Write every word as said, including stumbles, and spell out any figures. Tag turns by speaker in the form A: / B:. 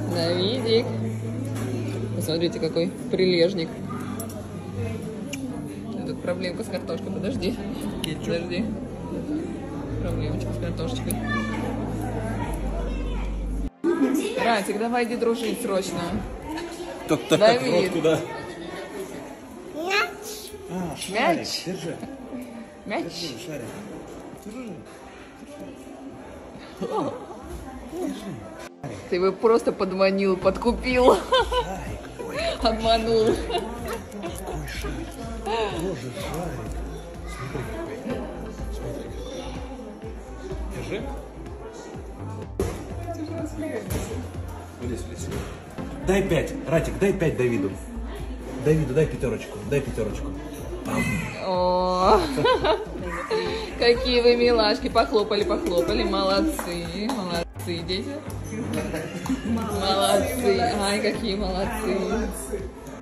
A: Давидик. Посмотрите, какой прилежник. Тут проблемка с картошкой. Подожди. Подожди. Проблемочка с картошечкой. Ратик, давай иди дружить срочно.
B: Так, так, так, рот куда?
C: Мяч.
B: А, шарик,
A: Мяч.
B: держи.
A: Мяч.
B: Держи, шарик. Держи.
A: Ты его просто подманил, подкупил.
B: Шарик. Ой,
A: Обманул.
B: какой шарик. Боже, шарик. Смотри. Смотри. Держи. Вылезь, вылезь. Дай пять, Ратик, дай пять Давиду. Давиду, дай пятерочку, дай пятерочку.
A: О, какие вы милашки. Похлопали, похлопали. Молодцы, молодцы, дети. Молодцы. Ай, какие молодцы.